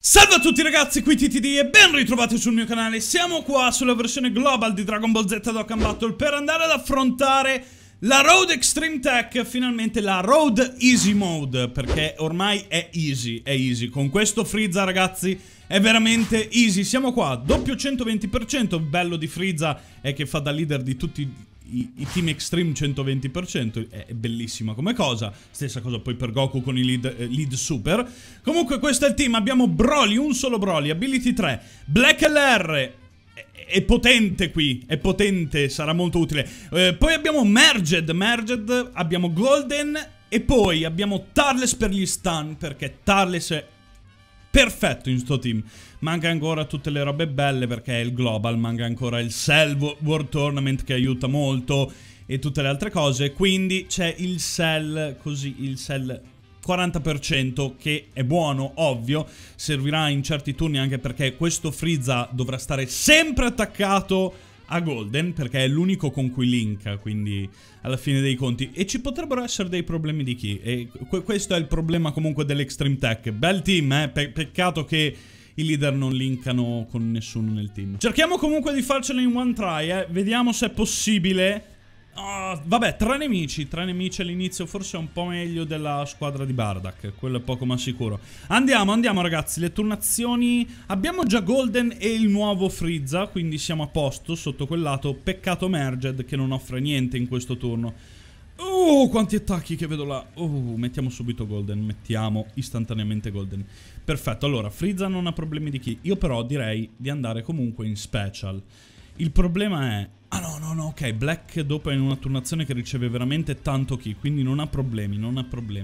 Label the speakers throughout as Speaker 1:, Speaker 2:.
Speaker 1: Salve a tutti ragazzi, qui TTD e ben ritrovati sul mio canale. Siamo qua sulla versione global di Dragon Ball Z Dokkan Battle per andare ad affrontare la Road Extreme Tech, finalmente la Road Easy Mode, perché ormai è easy. Con questo Frieza ragazzi è veramente easy. Siamo qua, doppio 120%, il bello di Frieza è che fa da leader di tutti i team Extreme 120%, è bellissima come cosa. Stessa cosa poi per Goku con i lead super. Comunque questo è il team, abbiamo Broly, un solo Broly, ability 3, Black LR, è potente qui, è potente, sarà molto utile. Poi abbiamo Merged, abbiamo Golden e poi abbiamo Turles per gli stun, perché Turles è perfetto in sto team. Manca ancora tutte le robe belle perché è il global, manca ancora il Cell World Tournament che aiuta molto e tutte le altre cose. Quindi c'è il Cell, così il Cell 40% che è buono, ovvio, servirà in certi turni anche perché questo Frieza dovrà stare sempre attaccato a Golden perché è l'unico con cui linka, quindi alla fine dei conti. E ci potrebbero essere dei problemi di chi, e questo è il problema comunque dell'Extreme Tech. Bel team, peccato che i leader non linkano con nessuno nel team. Cerchiamo comunque di farcela in one try, vediamo se è possibile. Vabbè, tre nemici all'inizio, forse è un po' meglio della squadra di Bardock, quello è poco ma sicuro. Andiamo ragazzi, le turnazioni. Abbiamo già Golden e il nuovo Frieza, quindi siamo a posto sotto quel lato. Peccato Merged che non offre niente in questo turno. Quanti attacchi che vedo là. Mettiamo subito Golden, mettiamo istantaneamente Golden. Perfetto, allora Frieza non ha problemi di chi. Io però direi di andare comunque in special. Il problema è... no, ok, Black dopo è in una turnazione che riceve veramente tanto ki, quindi non ha problemi, non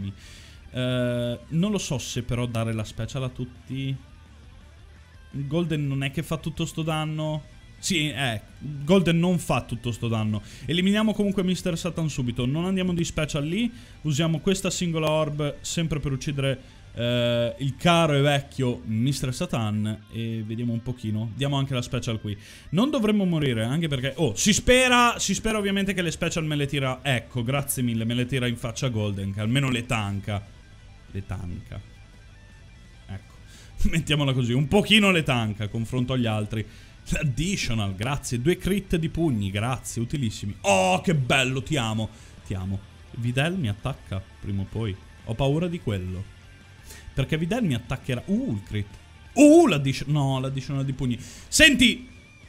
Speaker 1: lo so se però dare la special a tutti. Golden non è che fa tutto sto danno. Sì, Golden non fa tutto sto danno. Eliminiamo comunque Mr. Satan subito. Non andiamo di special lì. Usiamo questa singola orb sempre per uccidere il caro e vecchio Mr. Satan. E vediamo un pochino. Diamo anche la special qui. Non dovremmo morire, anche perché... si spera ovviamente che le special me le tira... Ecco, grazie mille, me le tira in faccia Golden, che almeno le tanca. Ecco. Mettiamola così, un pochino le tanca confronto agli altri. L'additional, grazie, 2 crit di pugni, grazie, utilissimi. Che bello, ti amo. Videl mi attacca, prima o poi. Ho paura di quello. Perché Videl mi attaccherà. Il crit. L'additional di pugni. Senti.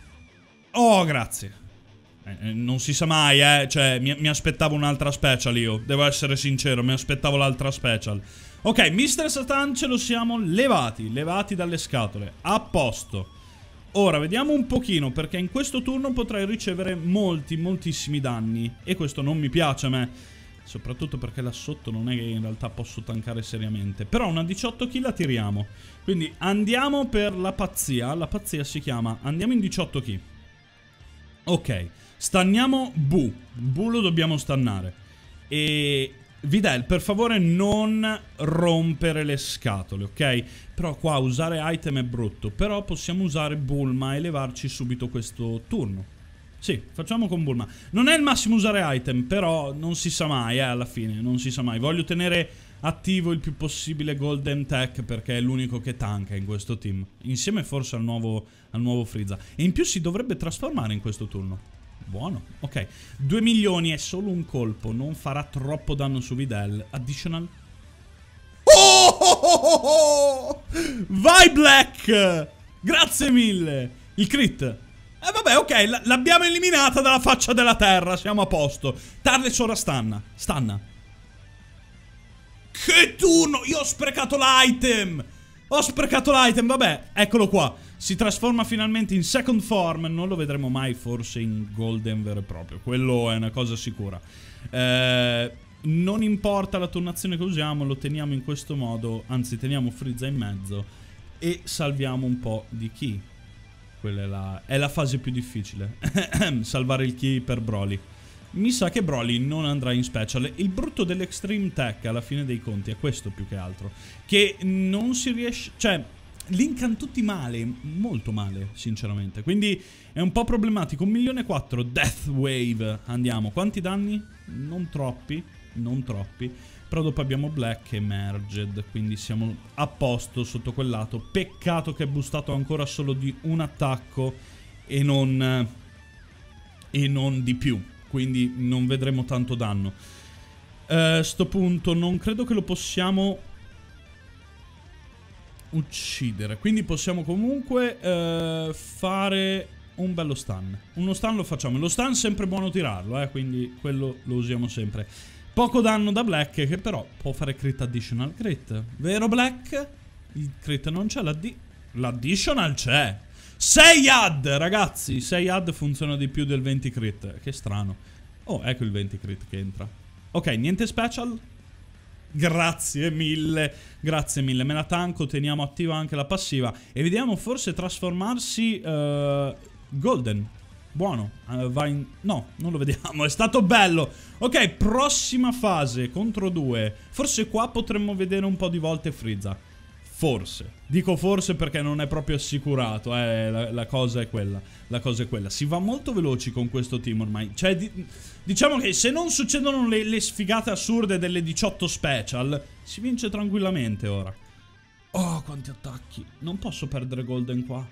Speaker 1: Grazie. Non si sa mai, cioè, mi aspettavo un'altra special io. Devo essere sincero, mi aspettavo l'altra special. Ok, Mr. Satan ce lo siamo levati dalle scatole. A posto. Ora, vediamo un pochino, perché in questo turno potrei ricevere moltissimi danni. E questo non mi piace a me. Soprattutto perché là sotto non è che in realtà posso tankare seriamente. Però una 18 kill la tiriamo. Quindi andiamo per la pazzia. La pazzia si chiama andiamo in 18 kill. Ok, stanniamo Bu. Bu lo dobbiamo stannare. E... Videl, per favore non rompere le scatole, ok? Però qua usare item è brutto. Però possiamo usare Bulma e levarci subito questo turno. Sì, facciamo con Bulma. Non è il massimo usare item, però non si sa mai, alla fine, non si sa mai. Voglio tenere attivo il più possibile Golden Tech perché è l'unico che tanka in questo team. Insieme forse al nuovo Frieza. E in più si dovrebbe trasformare in questo turno. Buono, ok. 2 milioni è solo un colpo, non farà troppo danno su Videl. Additional. Vai Black! Grazie mille! Il crit. Vabbè, ok, l'abbiamo eliminata dalla faccia della terra, siamo a posto. Turles ora stanna. Che turno! Io ho sprecato l'item! Vabbè, eccolo qua. Si trasforma finalmente in second form. Non lo vedremo mai forse in Golden vero e proprio. Quello è una cosa sicura. Non importa la turnazione che usiamo, lo teniamo in questo modo. Anzi, teniamo Frieza in mezzo e salviamo un po' di ki. Quella è la fase più difficile. Salvare il ki per Broly. Mi sa che Broly non andrà in special. Il brutto dell'Extreme Tech alla fine dei conti è questo più che altro. Che non si riesce... Cioè, linkano tutti male, molto male, sinceramente. Quindi è un po' problematico. 1.400.000, Death Wave. Andiamo, quanti danni? Non troppi. non troppi. Però dopo abbiamo Black e Merged, quindi siamo a posto sotto quel lato. Peccato che è boostato ancora solo di un attacco e non di più, quindi non vedremo tanto danno. Sto punto non credo che lo possiamo uccidere, quindi possiamo comunque fare un bello stun. Uno stun lo facciamo. Lo stun è sempre buono tirarlo, quindi quello lo usiamo sempre. Poco danno da Black, che però può fare crit additional crit. Vero Black? Il crit non c'è, l'additional c'è. 6 add, ragazzi. 6 add funziona di più del 20 crit. Che strano. Oh, ecco il 20 crit che entra. Ok, niente special. Grazie mille. Grazie mille. Me la tanco, teniamo attiva anche la passiva. E vediamo forse trasformarsi Golden. Buono. Va in... No, non lo vediamo. È stato bello. Ok, prossima fase. Contro 2. Forse qua potremmo vedere un po' di volte Frieza. Forse. Dico forse perché non è proprio assicurato. La cosa è quella. La cosa è quella. Si va molto veloci con questo team ormai. Cioè, diciamo che se non succedono le sfigate assurde delle 18 special, si vince tranquillamente ora. Oh, quanti attacchi. Non posso perdere Golden qua.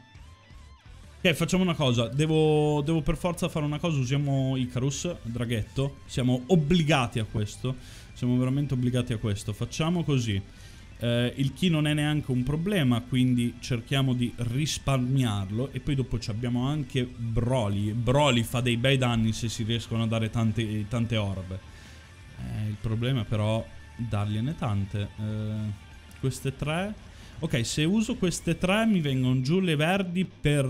Speaker 1: Ok, facciamo una cosa. Devo per forza fare una cosa. Usiamo Icarus, draghetto. Siamo obbligati a questo. Siamo veramente obbligati a questo. Facciamo così. Il ki non è neanche un problema, quindi cerchiamo di risparmiarlo. E poi dopo abbiamo anche Broly. Broly fa dei bei danni se si riescono a dare tante orbe. Il problema è però dargliene tante. Queste 3. Ok, se uso queste 3 mi vengono giù le verdi per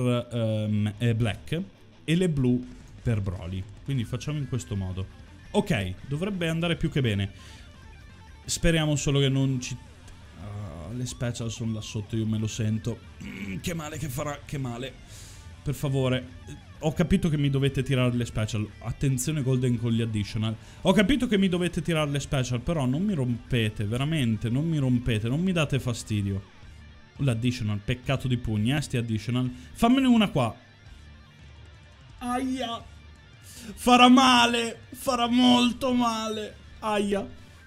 Speaker 1: Black e le blu per Broly. Quindi facciamo in questo modo. Ok, dovrebbe andare più che bene. Speriamo solo che non ci... le special sono là sotto, io me lo sento. Che male che farà, che male. Per favore. Ho capito che mi dovete tirare le special. Attenzione Golden con gli additional. Ho capito che mi dovete tirare le special, però non mi rompete, veramente, non mi rompete, non mi date fastidio. L'additional, peccato di pugni, sti additional. Fammene una qua. Aia. Farà male, farà molto male. Aia.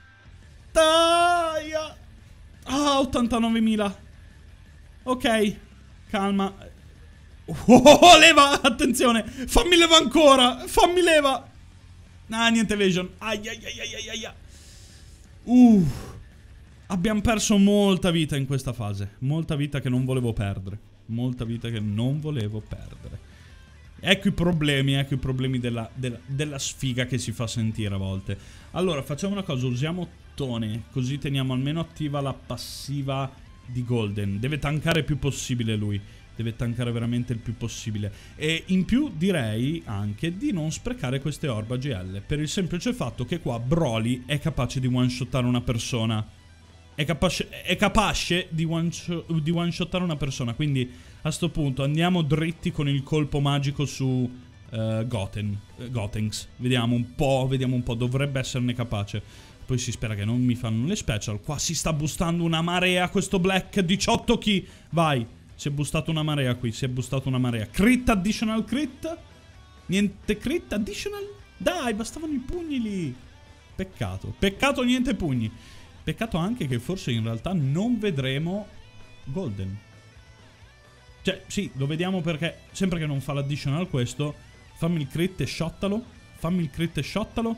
Speaker 1: Aia. Ah, 89.000. Ok, calma. Oh, leva, attenzione. Fammi leva ancora. Fammi leva. Ah, niente evasion. Aia, aia, aia, aia. Abbiamo perso molta vita in questa fase. Molta vita che non volevo perdere. Molta vita che non volevo perdere. Ecco i problemi della sfiga che si fa sentire a volte. Allora, facciamo una cosa. Usiamo Tone, così teniamo almeno attiva la passiva di Golden. Deve tankare il più possibile lui. Deve tankare veramente il più possibile. E in più direi anche di non sprecare queste orbe AGL, per il semplice fatto che qua Broly è capace di one-shottare una persona. È capace di one-shottare una persona. Quindi a sto punto andiamo dritti con il colpo magico su Gotenks. Vediamo un po', dovrebbe esserne capace. Poi si spera che non mi fanno le special. Qua si sta boostando una marea questo Black. 18 ki. Vai. Si è boostato una marea qui. Si è boostato una marea. Crit additional crit. Niente crit additional. Dai, bastavano i pugni lì. Peccato. Peccato niente pugni. Peccato anche che forse in realtà non vedremo Golden. Cioè, sì, lo vediamo perché sempre che non fa l'additional questo, fammi il crit e shottalo. Fammi il crit e shottalo.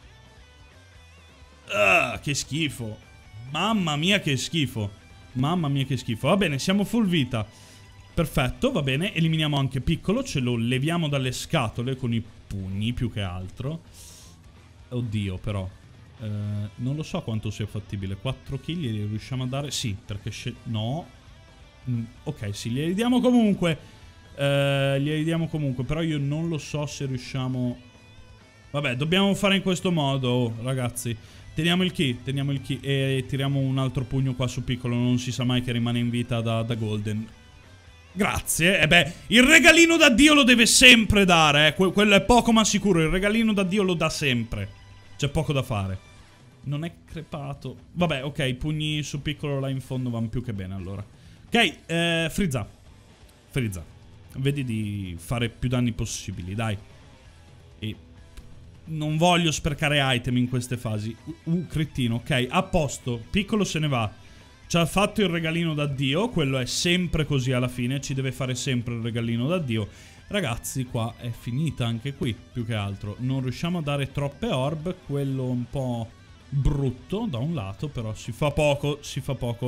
Speaker 1: Che schifo. Mamma mia che schifo. Mamma mia che schifo. Va bene, siamo full vita. Perfetto, va bene. Eliminiamo anche Piccolo. Ce lo leviamo dalle scatole con i pugni più che altro. Oddio, però. Non lo so quanto sia fattibile. 4 kill li riusciamo a dare? Sì, perché no. Ok, sì, glieli diamo comunque. Glieli diamo comunque. Però io non lo so se riusciamo. Vabbè, dobbiamo fare in questo modo, ragazzi. Teniamo il ki e tiriamo un altro pugno qua su Piccolo. Non si sa mai che rimane in vita da Golden. Grazie. E beh, il regalino da Dio lo deve sempre dare, quello è poco ma sicuro. Il regalino da Dio lo dà sempre. C'è poco da fare. Non è crepato. Vabbè, ok, i pugni su Piccolo là in fondo vanno più che bene allora. Ok, Frieza. Frieza. Vedi di fare più danni possibili, dai. E non voglio sprecare item in queste fasi. Crittino, ok, a posto. Piccolo se ne va. Ci ha fatto il regalino d'addio. Quello è sempre così alla fine. Ci deve fare sempre il regalino d'addio. Ragazzi, qua è finita anche qui, più che altro. Non riusciamo a dare troppe orb. Quello un po' brutto da un lato, però si fa poco, si fa poco.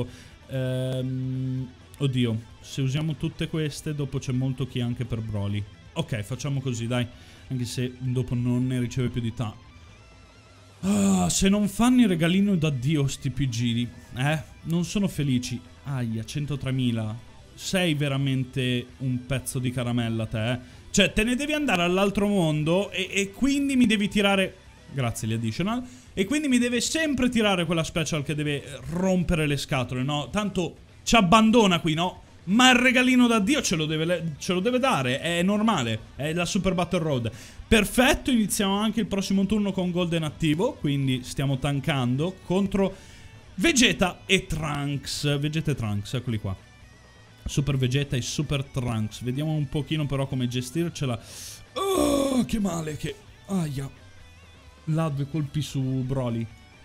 Speaker 1: Oddio, se usiamo tutte queste, dopo c'è molto chi anche per Broly. Ok, facciamo così, dai. Anche se dopo non ne riceve più di tanto. Ah, se non fanno il regalino d'addio sti PG, non sono felici. Aia, 103.000. Sei veramente un pezzo di caramella te, Cioè, te ne devi andare all'altro mondo e quindi mi devi tirare... Grazie, gli additional. E quindi mi deve sempre tirare quella special che deve rompere le scatole, no? Tanto ci abbandona qui, no? Ma il regalino d'addio ce lo deve dare, è normale, è la Super Battle Road. Perfetto, iniziamo anche il prossimo turno con Golden attivo, quindi stiamo tankando contro Vegeta e Trunks. Vegeta e Trunks, eccoli qua. Super Vegeta e Super Trunks. Vediamo un pochino però come gestircela. Oh, che male, che... Aia. Là 2 colpi su Broly.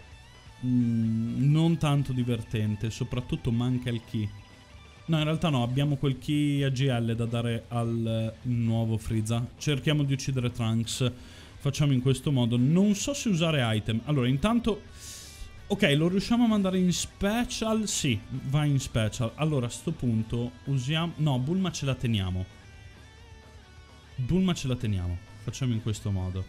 Speaker 1: Non tanto divertente, soprattutto manca il ki. No, in realtà no, abbiamo quel ki AGL da dare al nuovo Frieza. Cerchiamo di uccidere Trunks. Facciamo in questo modo. Non so se usare item. Allora, intanto... Ok, lo riusciamo a mandare in special? Sì, va in special. Allora, a sto punto usiamo... No, Bulma ce la teniamo. Bulma ce la teniamo. Facciamo in questo modo.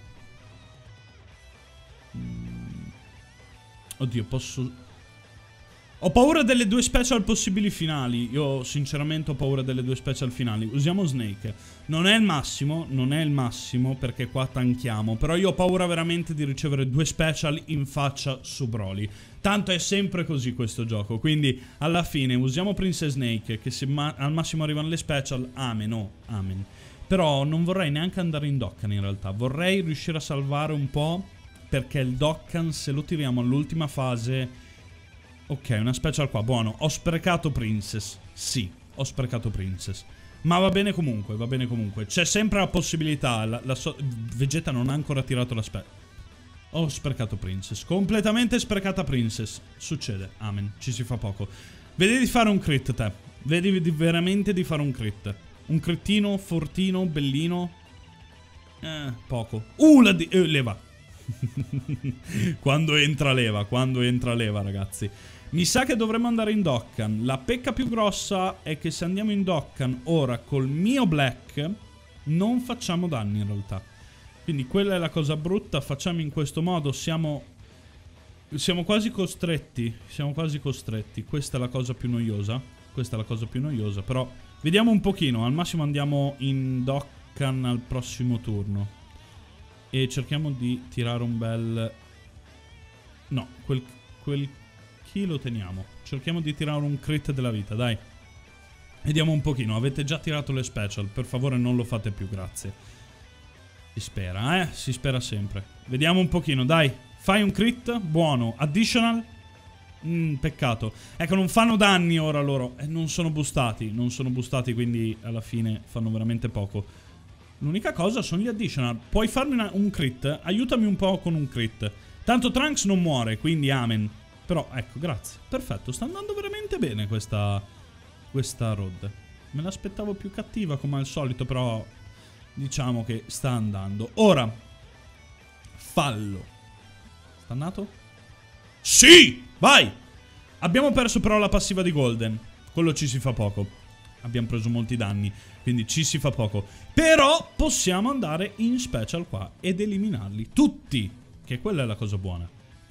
Speaker 1: Oddio, posso... Ho paura delle 2 special possibili finali. Io sinceramente ho paura delle 2 special finali. Usiamo Snake. Non è il massimo perché qua tanchiamo. Però io ho paura veramente di ricevere 2 special in faccia su Broly. Tanto è sempre così questo gioco. Quindi alla fine usiamo Princess Snake, che se al massimo arrivano le special, amen, oh, amen. Però non vorrei neanche andare in Dokkan in realtà. Vorrei riuscire a salvare un po', perché il Dokkan, se lo tiriamo all'ultima fase... Ok, una special qua, buono. Ho sprecato Princess. Sì, ho sprecato Princess. Ma va bene comunque, va bene comunque. C'è sempre la possibilità. Vegeta non ha ancora tirato la special. Ho sprecato Princess. Completamente sprecata Princess. Succede, amen. Ci si fa poco. Vedi di fare un crit, te. Vedi veramente di fare un crit. Un crittino, fortino, bellino. Poco. Leva. Quando entra leva, ragazzi. Mi sa che dovremmo andare in Dokkan. La pecca più grossa è che se andiamo in Dokkan ora col mio Black non facciamo danni in realtà. Quindi quella è la cosa brutta. Facciamo in questo modo. Siamo quasi costretti. Questa è la cosa più noiosa. Però vediamo un pochino. Al massimo andiamo in Dokkan al prossimo turno. E cerchiamo di tirare un bel... No, quel chi lo teniamo. Cerchiamo di tirare un crit della vita, dai. Vediamo un pochino. Avete già tirato le special. Per favore non lo fate più, grazie. Si spera, si spera sempre. Vediamo un pochino, dai. Fai un crit, buono. Additional? Peccato. Ecco, non fanno danni ora loro. Non sono boostati. Quindi alla fine fanno veramente poco. L'unica cosa sono gli additional. Puoi farmi un crit? Aiutami un po' con un crit. Tanto Trunks non muore, quindi amen. Però, ecco, grazie. Perfetto, sta andando veramente bene questa road. Me l'aspettavo più cattiva come al solito, però diciamo che sta andando. Ora, fallo. Sta andato? Sì! Vai! Abbiamo perso però la passiva di Golden. Quello ci si fa poco. Abbiamo preso molti danni, quindi ci si fa poco. Però possiamo andare in special qua ed eliminarli tutti. Che quella è la cosa buona.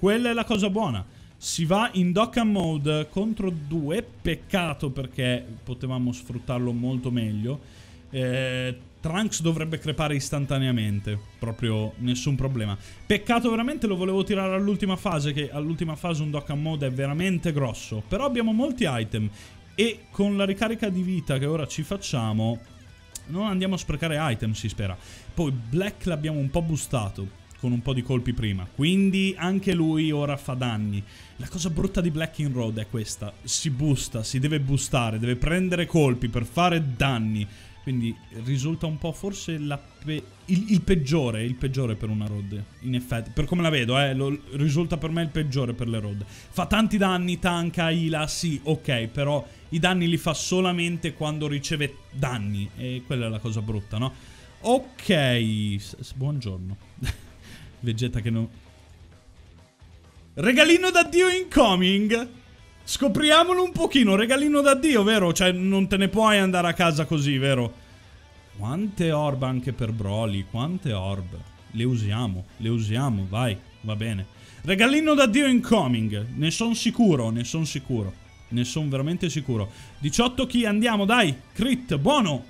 Speaker 1: Si va in Dokkan Mode contro 2. Peccato perché potevamo sfruttarlo molto meglio. Trunks dovrebbe crepare istantaneamente. Proprio nessun problema. Peccato veramente, lo volevo tirare all'ultima fase. Che all'ultima fase un Dokkan Mode è veramente grosso. Però abbiamo molti item. E con la ricarica di vita che ora ci facciamo, non andiamo a sprecare item, si spera. Poi Black l'abbiamo un po' boostato con un po' di colpi prima, quindi anche lui ora fa danni. La cosa brutta di Black in Road è questa: si boosta, si deve boostare, deve prendere colpi per fare danni. Quindi risulta un po' forse il peggiore per una Road, in effetti. Per come la vedo, risulta per me il peggiore per le Road. Fa tanti danni, tanka, heala, sì, ok, però i danni li fa solamente quando riceve danni. E quella è la cosa brutta, no? Ok, buongiorno. Vegeta che non... Regalino d'addio incoming! Scopriamolo un pochino, regalino d'addio, vero? Cioè, non te ne puoi andare a casa così, vero? Quante orb anche per Broly, quante orb. Le usiamo, vai, va bene. Regalino d'addio incoming, ne sono sicuro, ne sono veramente sicuro. 18 chi, andiamo, dai, crit, buono.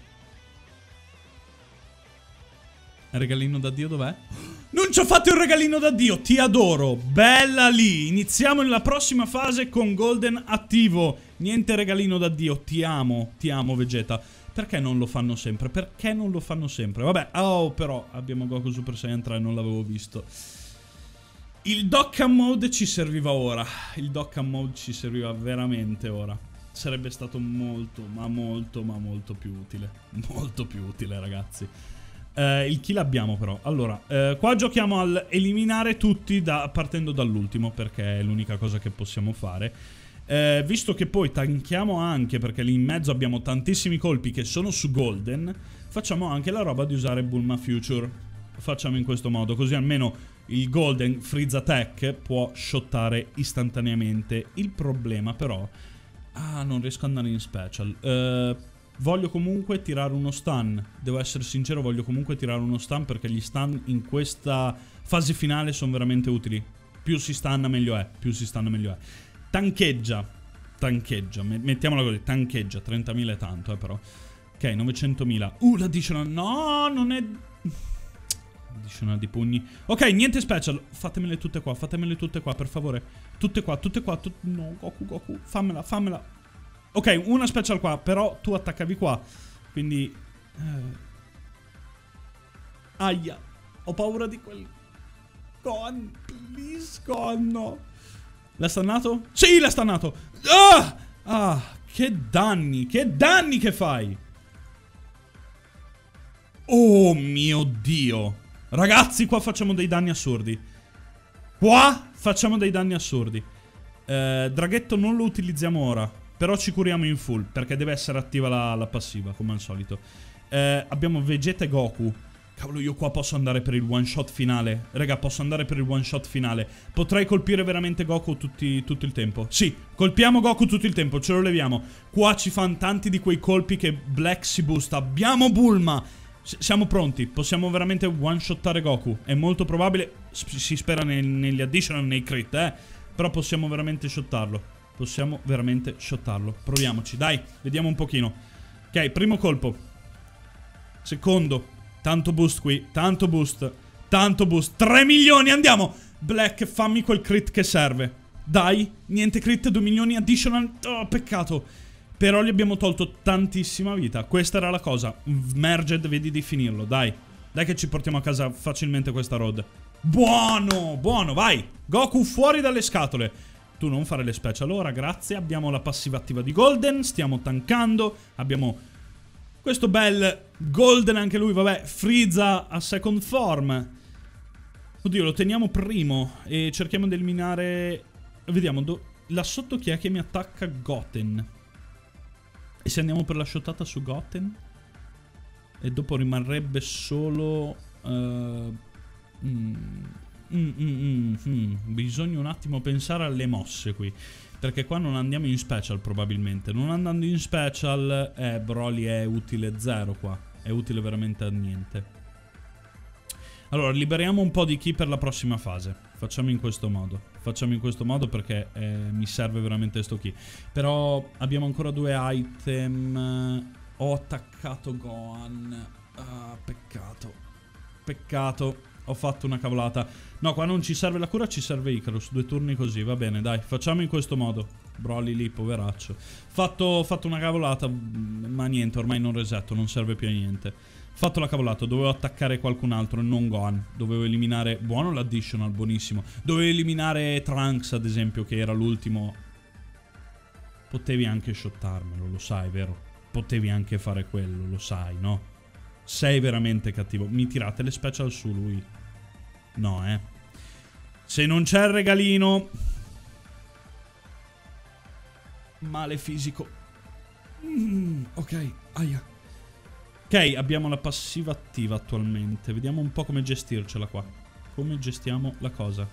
Speaker 1: Regalino d'addio dov'è? Non ci ho fatto il regalino d'addio, ti adoro, bella lì. Iniziamo nella prossima fase con Golden attivo. Niente regalino d'addio, ti amo Vegeta. Perché non lo fanno sempre? Vabbè, però abbiamo Goku Super Saiyan 3, non l'avevo visto. Il Dokkan Mode ci serviva ora. Il Dokkan Mode ci serviva veramente ora. Sarebbe stato molto più utile. Molto più utile, ragazzi. Il kill abbiamo però. Allora, qua giochiamo al eliminare tutti partendo dall'ultimo, perché è l'unica cosa che possiamo fare. Visto che poi tanchiamo anche, perché lì in mezzo abbiamo tantissimi colpi che sono su Golden, facciamo anche la roba di usare Bulma Future. Facciamo in questo modo, così almeno il Golden Freeze Attack può shottare istantaneamente. Il problema però... non riesco ad andare in special. Voglio comunque tirare uno stun. Devo essere sincero, voglio comunque tirare uno stun, perché gli stun in questa fase finale sono veramente utili. Più si stunna meglio è. Tancheggia. Mettiamola così, tancheggia. 30.000 è tanto, però. Ok, 900.000. L'additional. No, non è... Additional di pugni. Ok, niente special. Fatemele tutte qua, per favore. Tutte qua. No, Goku. Fammela. Ok, una special qua, però tu attaccavi qua. Quindi... Aia. Ho paura di quel... Gohan, please, Gohan, no. L'ha stannato? Sì, l'ha stannato. Che danni che fai. Oh mio Dio. Ragazzi, qua facciamo dei danni assurdi. Draghetto non lo utilizziamo ora. Però ci curiamo in full, perché deve essere attiva la passiva, come al solito. Abbiamo Vegeta e Goku. Cavolo, io qua posso andare per il one shot finale. Raga, posso andare per il one shot finale. Potrei colpire veramente Goku tutto il tempo. Sì, colpiamo Goku tutto il tempo, ce lo leviamo. Qua ci fanno tanti di quei colpi che Black si boosta. Abbiamo Bulma. Siamo pronti, possiamo veramente one shottare Goku. È molto probabile, si spera negli additional, nei crit, però possiamo veramente shottarlo. Proviamoci, dai, vediamo un pochino. Ok, primo colpo. Secondo. Tanto boost qui, tanto boost. 3 milioni, andiamo. Black, fammi quel crit che serve. Dai, niente crit, 2 milioni additional. Oh, peccato. Però gli abbiamo tolto tantissima vita. Questa era la cosa. Merged, vedi di finirlo, dai. Dai che ci portiamo a casa facilmente questa road. Buono, vai. Goku fuori dalle scatole. Tu non fare le special ora, grazie. Abbiamo la passiva attiva di Golden. Stiamo tankando. Abbiamo questo bel Golden anche lui. Vabbè, Frieza a second form. Oddio, lo teniamo primo. E cerchiamo di eliminare... Vediamo, là sotto chi è che mi attacca? Goten. E se andiamo per la shottata su Goten? E dopo rimarrebbe solo... Bisogna un attimo pensare alle mosse qui, perché qua non andiamo in special probabilmente. Non andando in special Broly è utile 0 qua. È utile veramente a niente. Allora liberiamo un po' di ki per la prossima fase. Facciamo in questo modo perché mi serve veramente sto ki. Però abbiamo ancora 2 item. Ho attaccato Gohan. Peccato. Ho fatto una cavolata. No, qua non ci serve la cura, ci serve Icarus. 2 turni così, va bene, dai. Facciamo in questo modo. Broly lì, poveraccio. Fatto una cavolata, ma niente, ormai non resetto, non serve più a niente. Fatto la cavolata, dovevo attaccare qualcun altro e non Gohan. Dovevo eliminare... Buono l'additional, buonissimo. Dovevo eliminare Trunks, ad esempio, che era l'ultimo. Potevi anche shottarmelo, lo sai, vero? potevi anche fare quello, lo sai, no? Sei veramente cattivo. Mi tirate le special su lui? No, Se non c'è il regalino... Male fisico. Ok, aia. Ok, abbiamo la passiva attiva attualmente. Vediamo un po' come gestircela qua. Come gestiamo la cosa.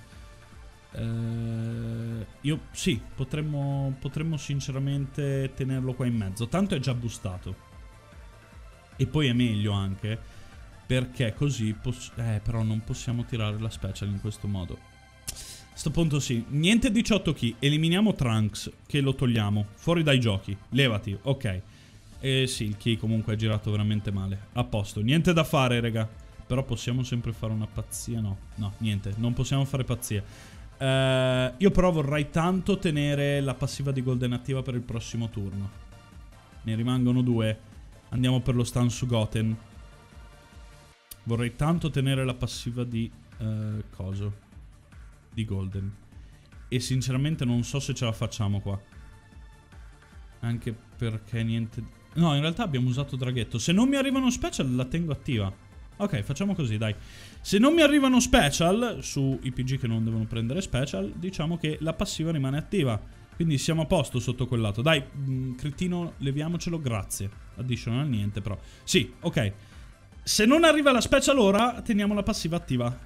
Speaker 1: Sì, potremmo sinceramente tenerlo qua in mezzo. Tanto è già boostato. E poi è meglio anche, perché così però non possiamo tirare la special in questo modo. A sto punto sì. Niente 18 key. Eliminiamo Trunks, che lo togliamo fuori dai giochi. Levati, ok. Sì, il key comunque è girato veramente male. A posto, niente da fare, raga. Però possiamo sempre fare una pazzia. No, niente, non possiamo fare pazzia. Io però vorrei tanto tenere la passiva di Golden attiva per il prossimo turno. Ne rimangono 2. Andiamo per lo stun su Goten. Vorrei tanto tenere la passiva di coso, di Golden. E sinceramente non so se ce la facciamo qua. Anche perché niente... No, in realtà abbiamo usato draghetto. Se non mi arrivano special la tengo attiva. Ok, facciamo così, dai. Se non mi arrivano special su i PG che non devono prendere special, diciamo che la passiva rimane attiva. Quindi siamo a posto sotto quel lato. Dai, cretino, leviamocelo, grazie. Additional niente, però. Sì, ok. Se non arriva la special ora, teniamo la passiva attiva.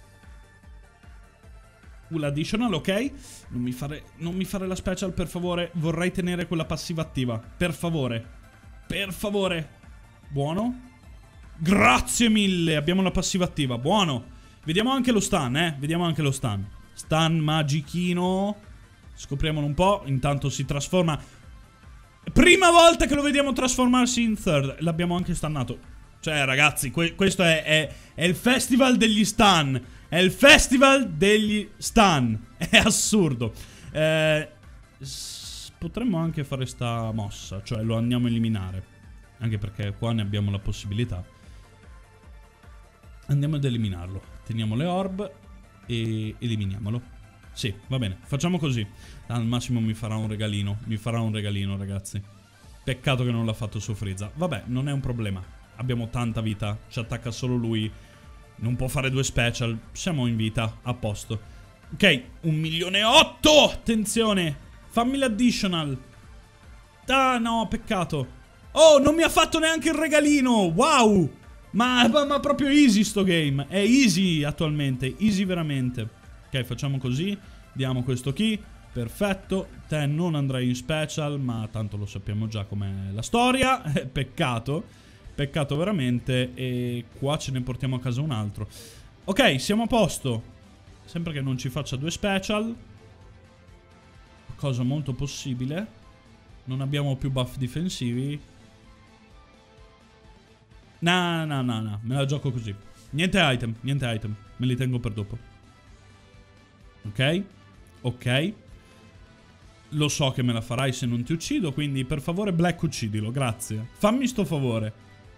Speaker 1: L'additional, ok. Non mi fare la special, per favore. Vorrei tenere quella passiva attiva. Per favore. Per favore. Buono. Grazie mille. Abbiamo la passiva attiva. Buono. Vediamo anche lo stun, Vediamo anche lo stun. Stun magichino. Scopriamolo un po'. Intanto si trasforma. Prima volta che lo vediamo trasformarsi in third. L'abbiamo anche stunnato. Cioè, ragazzi, questo è il festival degli stun. È il festival degli stun. È assurdo. Potremmo anche fare sta mossa. Cioè lo andiamo a eliminare. Anche perché qua ne abbiamo la possibilità. Andiamo ad eliminarlo. Teniamo le orb e eliminiamolo. Sì, va bene. Facciamo così. Al massimo mi farà un regalino. Mi farà un regalino, ragazzi. Peccato che non l'ha fatto su Frieza. Vabbè, non è un problema. Abbiamo tanta vita. Ci attacca solo lui. Non può fare 2 special. Siamo in vita. A posto. Ok, 1.800.000. Attenzione. Fammi l'additional. Ah, no, peccato. Oh, non mi ha fatto neanche il regalino. Wow. Ma proprio easy sto game. È easy attualmente. Easy veramente. Ok, facciamo così. Diamo questo key. Perfetto. Te non andrai in special, ma tanto lo sappiamo già com'è la storia. Peccato. Peccato veramente. E qua ce ne portiamo a casa un altro. Ok, siamo a posto. Sempre che non ci faccia 2 special. Cosa molto possibile. Non abbiamo più buff difensivi. No. Me la gioco così. Niente item. Me li tengo per dopo. Ok. Lo so che me la farai se non ti uccido, quindi per favore Black uccidilo, grazie. Fammi sto favore.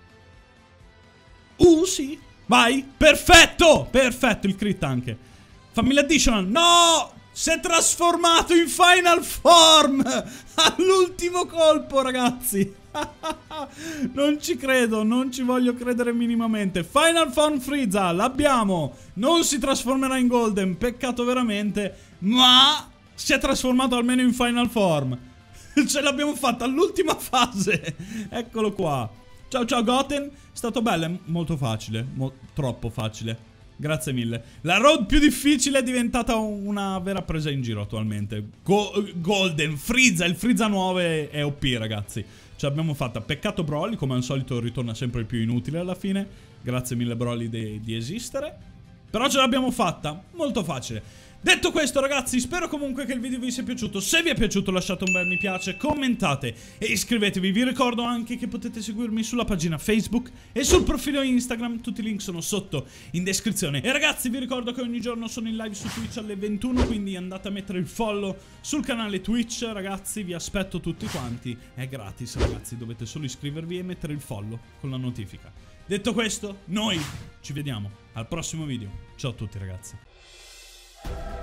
Speaker 1: Sì. Vai. Perfetto. Perfetto, il crit anche. Fammi l'additional. No! Si è trasformato in Final Form! All'ultimo colpo, ragazzi! Non ci credo, non ci voglio credere minimamente. Final Form Frieza, l'abbiamo! Non si trasformerà in Golden, peccato veramente, ma si è trasformato almeno in Final Form. Ce l'abbiamo fatta all'ultima fase! Eccolo qua. Ciao Goten, è stato bello, è molto facile, troppo facile. Grazie mille. La road più difficile è diventata una vera presa in giro attualmente. Golden, Frieza, il Frieza nuovo è OP, ragazzi. Ce l'abbiamo fatta. Peccato Broly, come al solito ritorna sempre il più inutile alla fine. Grazie mille Broly di esistere. Però ce l'abbiamo fatta, molto facile. Detto questo, ragazzi, spero comunque che il video vi sia piaciuto. Se vi è piaciuto lasciate un bel mi piace, commentate e iscrivetevi. Vi ricordo anche che potete seguirmi sulla pagina Facebook e sul profilo Instagram. Tutti i link sono sotto in descrizione. E ragazzi, vi ricordo che ogni giorno sono in live su Twitch alle 21, quindi andate a mettere il follow sul canale Twitch. Ragazzi, vi aspetto tutti quanti. È gratis, ragazzi, dovete solo iscrivervi e mettere il follow con la notifica. Detto questo, noi ci vediamo al prossimo video. Ciao a tutti, ragazzi.